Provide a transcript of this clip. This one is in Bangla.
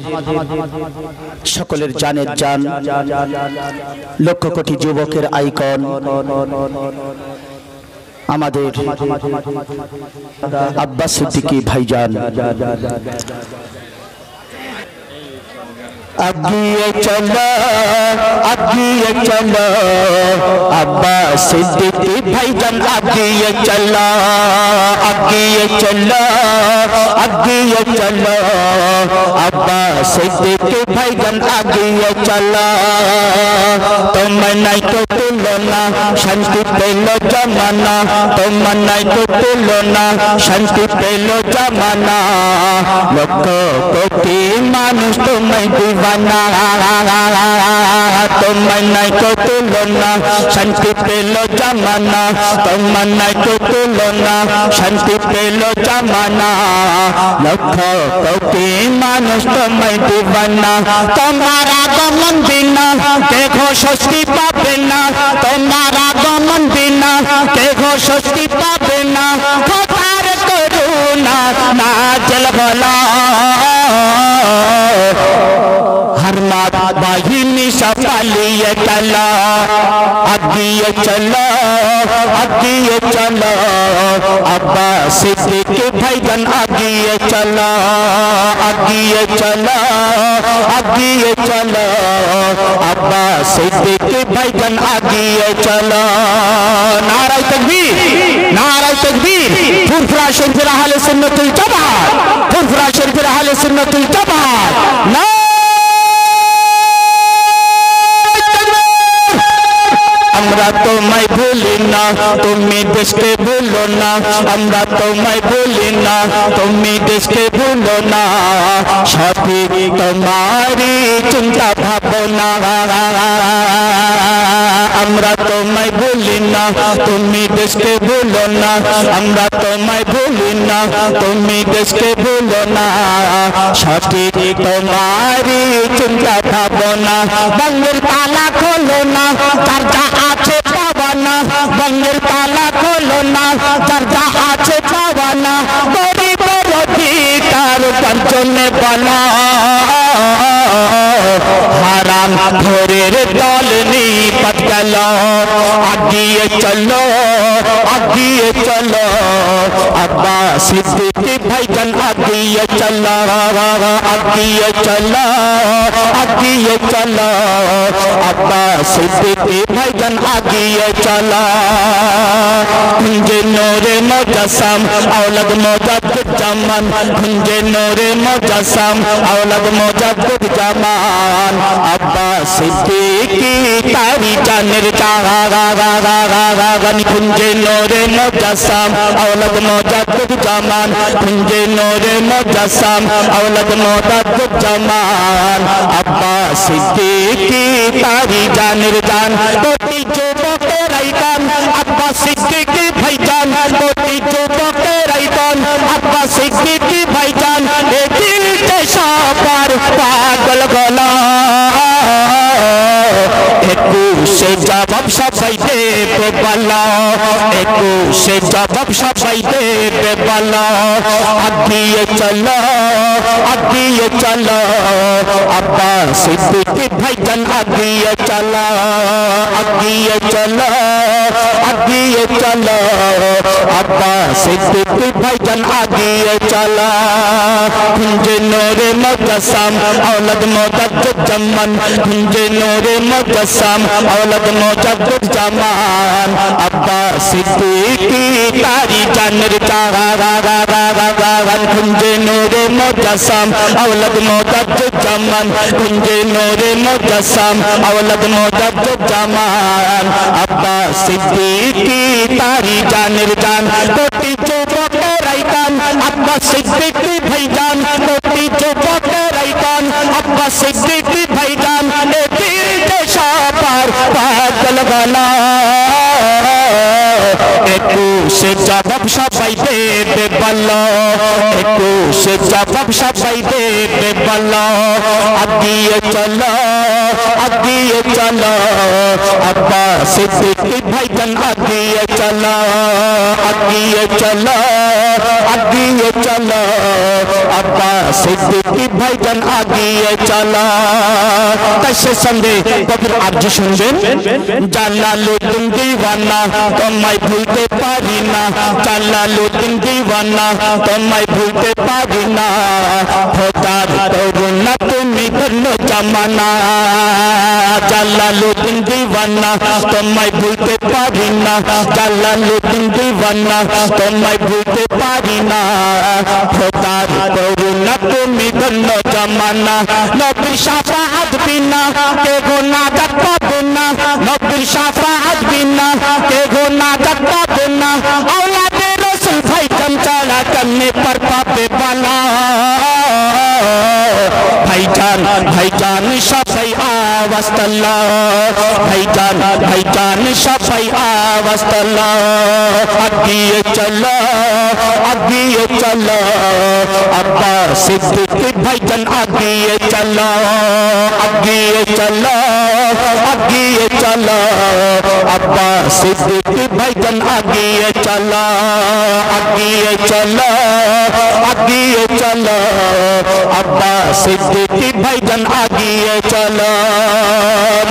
সকলের জানের জান, লক্ষ কোটি যুবকের আইকন আমাদের আব্বাস সিদ্দিকী ভাইজান। আগিয়ে চলো আগিয়ে চলো আব্বাস সিদ্দিকী ভাইজান, আগিয়ে চলো আগিয়ে চলো আগিয়ে চলো আব্বাস সিদ্দিকী ভাইজান, আগিয়ে চলো। তোমার নাই তো তুলনা, শান্তি পেল জামানা, তোমার নাই তো তুলনা, শান্তি পেল জামানা। লক্ষ কোটি মানুষ তোমায় দিবানা, তোমার নাই তো তুলনা, শান্তি পেল জামানা, তোমার নাই তো তুলনা, শান্তি পেল জামানা। লক্ষ কোটি মানুষ তোমায় দিবানা, তোমার আগমন বিনা দেখো স্বস্তি পাবে না, তোমার আগমন বিনা দেখো স্বস্তি পাবে না। খোদার করুণা নাজল হলো, हर मात बाहिनी सफलिए चलो आगिए चलो आगिए चलो अब्बास सिद्दीकी भाईजान, आगिए चलो आगिए चलो आगिए चलो अब्बास सिद्दीकी भाईजान, आगिए चलो। नारा तकबीर नारा तकबीर। फुरफुरा शरीफ अहले सुन्नतुल जमात, फुरफुरा शरीफ अहले सुन्नतुल जमात। আমরা তোমায় ভুলি না, তুমি দেশকে ভুলো না, আমরা তোমায় ভুলি না, তুমি দেশকে ভুলো না। সঠিক তোমারই চিন্তা ভাবনা, আমরা তোমায় ভুলি না, তুমি দেশকে ভুলো না, আমরা তোমায় ভুলি না, তুমি দেশকে ভুলো না। সঠিক তোমারই চিন্তা ভাবনা। বঙ্গের তালা খোলো না, যার যা আছে পাওয়ানা, বঙ্গের তালা খোলো না, যার যা আছে পাওয়ানা। গরিবের অধিকার বঞ্চনে বলা, হারাম ঘরের দল নিপাত গেল। আগিয়ে চলো আগিয়ে চলো আব্বাস সিদ্দীকী ভাইজান, আগিয়ে চলো আগিয়ে চলো আগিয়ে চলো আব্বাস সিদ্দীকী ভাইজান, আগিয়ে চলো। খুঁজে নূরে মুজাসসাম औलद मुजद्दिद জামান, খুঁজে নূরে মুজাসসাম औलद मुजद्दिद জামান। আব্বাস সিদ্দীকী তারি জানের জান, খুঁজে নূরে মুজাসসাম औलद मुजद्दिद জামান, খুঁজে নূরে মুজাসসাম औलद मुजद्दिद জামান। আব্বাস সিদ্দীকী তারি জানের জান। কোটি যুবকের আইকন আব্বাস সিদ্দীকী ভাইজান, কোটি যুবকের আইকন আব্বাস সিদ্দীকী ভাইজান। এ দিল তে সবার পাগল গলা, একুশে জবাব সবাই দেবে বলো, একুশে জবাব সবাই দেবে বলো। আগিয়ে চলো আগিয়ে চলো আব্বাস সিদ্দীকী ভাইজান, আগিয়ে চলো আগিয়ে চলো আগিয়ে চলো আব্বাস সিদ্দীকী ভাইজান, আগিয়ে চলো। খুঁজে নূরে মুজাসসাম औलद मुजद्दिद জামান, খুঁজে নূরে মুজাসসাম औलद मुजद्दिद জামান। আব্বাস সিদ্দীকী তারি জানের জান, খুঁজে নূরে মুজাসসাম औलद मुजद्दिद জামান, খুঁজে নূরে মুজাসসাম औलद मुजद्दिद জামান। আব্বাস সিদ্দীকী তারি জানের জান। কোটি যুবকের আইকন আব্বাস সিদ্দীকী ভাইজান, কোটি যুবকের আইকন আব্বাস সিদ্দীকী ভাইজান। এ দিল তে সবার পাগল গলা, একুশে জবাব সবাই দেবে বলো, একুশে জবাব সবাই দেবে বলো। আগিয়ে চলো আগিয়ে চলো আব্বাস সিদ্দিকী ভাইজান আগিয়ে চলো আগিয়ে চলো আগিয়ে চলো আব্বাস সিদ্দিকী ভাইজান আগিয়ে চলো তাই সে সঙ্গে কবির আরজি শুনবেন জালালউদ্দিন দিওয়ানা তোমায় ভুলতে পারি না জালালউদ্দিন দিওয়ানা তোমায় ভুলতে পারি না খোদার করুণা তুমি ধন্য জামানা জালালউদ্দিন দিওয়ানা তোমায় ভুলতে পারি না জালালউদ্দিন দিওয়ানা তোমায় ভুলতে পারি না খোদার করুণা তুমি ধন্য জামানা নবীর শাফাআত বিনা কে গুনাহগার পাবে না নবীর শাফাআত বিনা কে গুনাহগার পাবে না औलादे रसूल भाईजान चला करने पर पापे बाला भाईजान भाईजान सफाई आवाज तल्ला भाईजान भाईजान सफाई आवाज तल्ला आगिए चलो अब्बास सिद्दीकी भाईजान आगिए चलो अब्बास सिद्दीकी भाईजान आगिए चलो अब्बास सिद्दीकी भाईजान आगिए चलो